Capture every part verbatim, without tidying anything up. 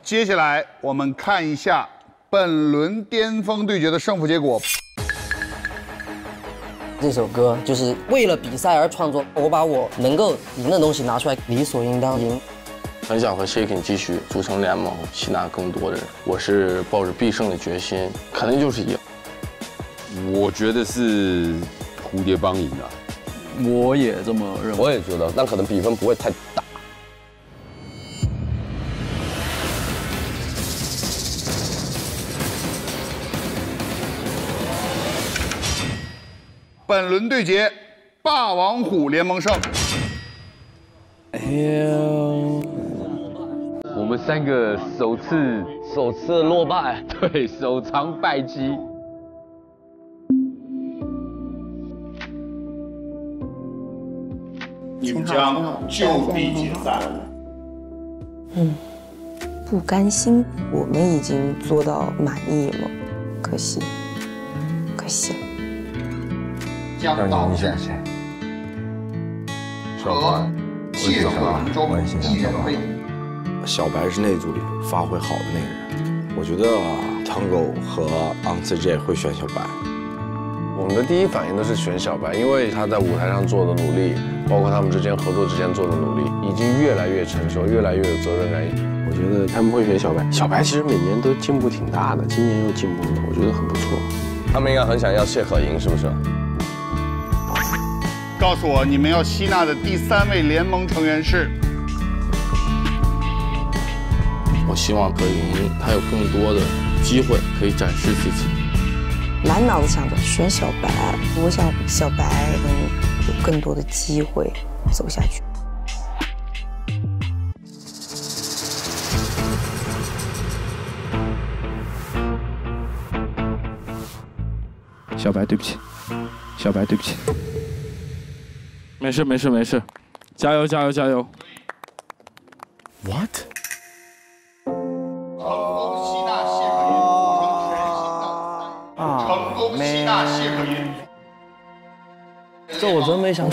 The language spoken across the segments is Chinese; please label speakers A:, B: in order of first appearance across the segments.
A: 接下来我们看一下本轮巅峰对决的胜负结果。
B: 这首歌就是为了比赛而创作，我把我能够赢的东西拿出来，理所应当赢。
C: 很想和 Shaking 继续组成联盟，吸纳更多的人。我是抱着必胜的决心，肯定就是赢。
D: 我觉得是蝴蝶帮赢了。
E: 我也这么认为。
F: 我也觉得，但可能比分不会太大。
A: 本轮对决，霸王虎联盟胜。
D: 哎呦，我们三个首次
F: 首次落败，
D: 对，首场败绩。
A: 你们将就地解散。
G: 嗯，不甘心，我们已经做到满意了，可惜，可惜了。
A: 将导致和谢和中一人被捕。
H: 小白是那组里发挥好的那个人，我觉得 Tango 和 O N C J 会选小白。
C: 我们的第一反应都是选小白，因为他在舞台上做的努力，包括他们之间合作之间做的努力，已经越来越成熟，越来越有责任感。
H: 我觉得他们会选小白。小白其实每年都进步挺大的，今年又进步了，我觉得很不错。
F: 他们应该很想要谢可赢，是不是？
A: 告诉我，你们要吸纳的第三位联盟成员是？
C: 我希望可赢，他有更多的机会可以展示自己。
G: 满脑子想着选小白，我想小白能有更多的机会走下去。
E: 小白，对不起，小白，对不起。没事没事没事，加油加油加油
H: ！What？
A: 成功吸纳谢可寅组成全新的啊！成功吸纳谢可寅。
B: 这我真没想到。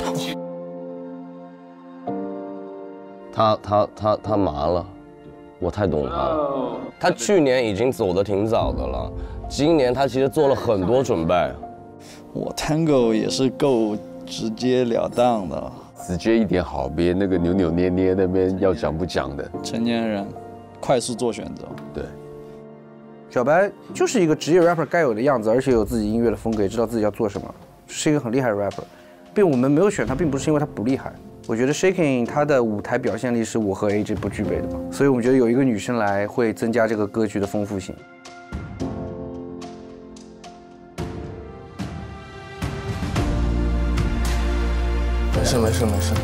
F: 他他他他麻了，我太懂他了。他去年已经走得挺早的了，今年他其实做了很多准备。
E: 我 Tango 也是够直截了当的，
D: 直接一点好，别那个扭扭捏捏那边要讲不讲的。
E: 成年人，快速做选择。
D: 对，
I: 小白就是一个职业 rapper 该有的样子，而且有自己音乐的风格，也知道自己要做什么，是一个很厉害的 rapper。并我们没有选他，并不是因为他不厉害。我觉得 Shaking 他的舞台表现力是我和 A J 不具备的嘛，所以我们觉得有一个女生来会增加这个歌曲的丰富性。
C: 没事没事没事。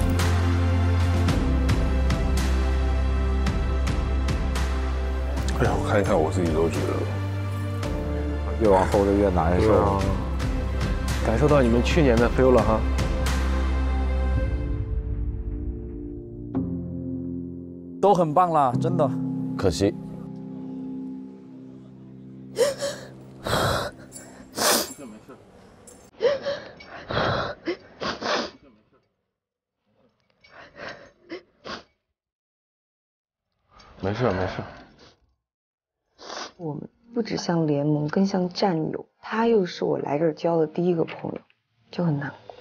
H: 哎呀，我看一看，我自己都觉得
J: 越往后的越难受。啊、
K: 感受到你们去年的 feel 了哈。
E: 都很棒啦，真的。
F: 可惜。
C: 没事没事。
G: 我们不只像联盟，更像战友。他又是我来这儿交的第一个朋友，就很难过。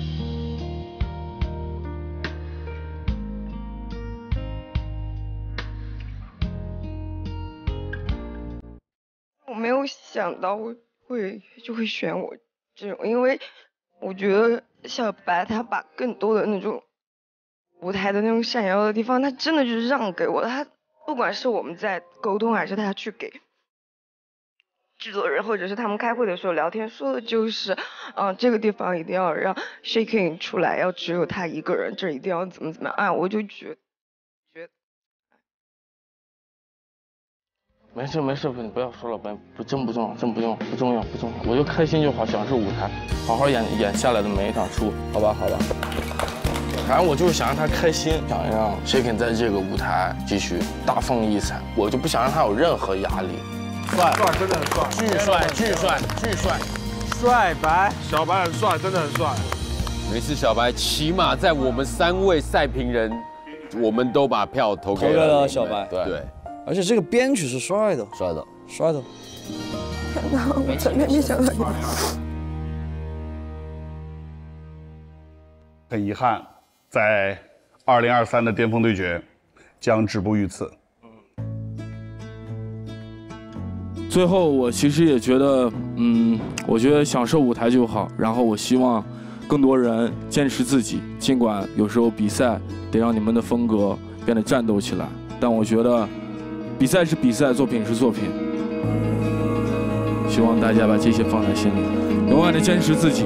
G: 我没有想到会就会选我这种，因为我觉得小白他把更多的那种舞台的那种闪耀的地方，他真的就是让给我。他不管是我们在沟通，还是他去给制作人或者是他们开会的时候聊天说的就是，嗯、呃，这个地方一定要让 Shaking 出来，要只有他一个人，这一定要怎么怎么样。哎，我就觉觉得。
C: 没事没事，你不要说了，不不真不重要，真不用不重要不重要，我就开心就好，享受舞台，好好演演下来的每一场出，好吧好吧。反正我就是想让他开心，想让 Shaking 在这个舞台继续大放异彩，我就不想让他有任何压力。
K: 帅，帅，真的很帅，
C: 巨帅巨帅巨帅，
K: 帅白，小白很帅，真的很帅。
D: 没事，小白，起码在我们三位赛评人，我们都把票投给
B: 了小白。
D: 对对。
L: 而且这个编曲是帅的，
F: 帅的，
L: 帅的。
G: 天哪，我真的没想到。
M: 很遗憾，在二零二三的巅峰对决将止步于此。
E: 最后，我其实也觉得，嗯，我觉得享受舞台就好。然后我希望更多人坚持自己，尽管有时候比赛得让你们的风格变得战斗起来，但我觉得比赛是比赛，作品是作品。希望大家把这些放在心里，永远的坚持自己。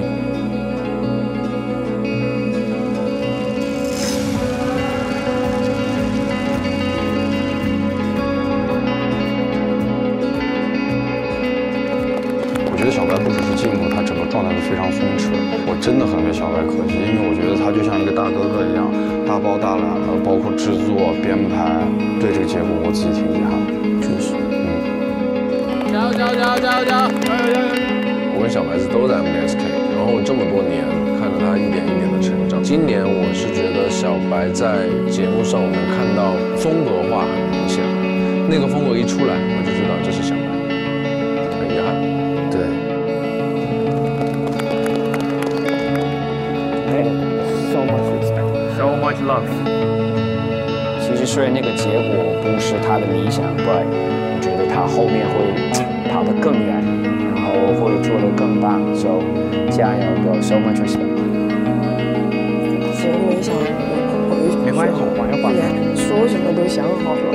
J: 我觉得小白不只是进步，他整个状态都非常松弛。我真的很为小白可惜，因为我觉得他就像一个大哥哥一样，大包大揽的，包括制作、编排，对这个结果我自己挺遗憾的。确实，嗯。
C: 加油加油加油加油加油！加油加油！
F: 我跟小白是都在 M S K， 然后这么多年看着他一点一点的成长。今年我是觉得小白在节目上我能看到风格化很明显，那个风格一出来，我就知道这是小白，很遗憾。对。
N: So much respect, so much love。其实虽然那个结果不是他的理想 ，but 我觉得他后面会跑得更远，然后会做得更棒。So 加油 ，bro, so much respect。
G: 真没想到，我
N: 没关系，缓一缓。
G: 说什么都想好了。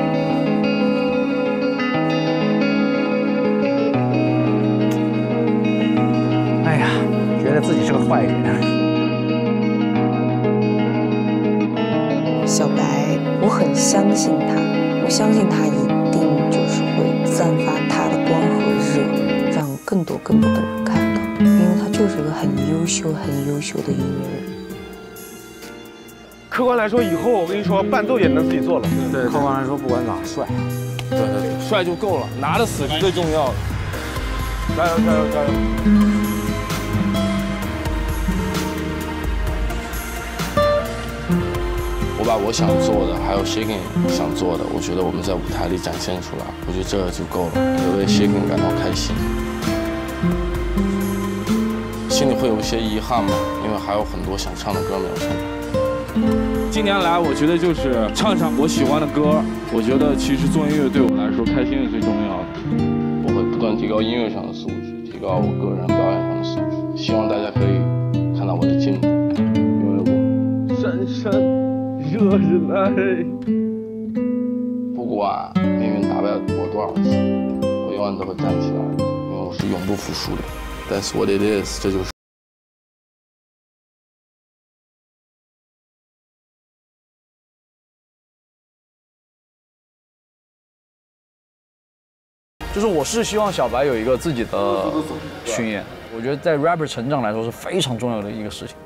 I: 哎呀，觉得自己是个坏人。
O: 小白，我很相信他，我相信他一定就是会散发他的光和热，让更多更多的人看到，因为他就是个很优秀、很优秀的音乐人。
K: 客观来说，以后我跟你说，伴奏也能自己做了。
L: 对，客观来说，不管咋帅，
C: 对对对，帅就够了，拿得死是最重要的。
K: 加油加油加油！
C: 我把我想做的，还有 Shaking 想做的，我觉得我们在舞台里展现出来，我觉得这就够了，也为 Shaking 感到开心。心里会有一些遗憾嘛，因为还有很多想唱的歌没有唱。
E: 近年来，我觉得就是唱唱我喜欢的歌。我觉得其实做音乐对我来说，开心是最重要的。
C: 我会不断提高音乐上的素质，提高我个人表演上的素质。希望大家可以看到我的进步，因为我深深。热人爱，不管命运打败我多少次，我永远都会站起来，因为我是永不服输的。That's what it is， 这就是。
L: 就是我是希望小白有一个自己的巡演，我觉得在 rapper 成长来说是非常重要的一个事情。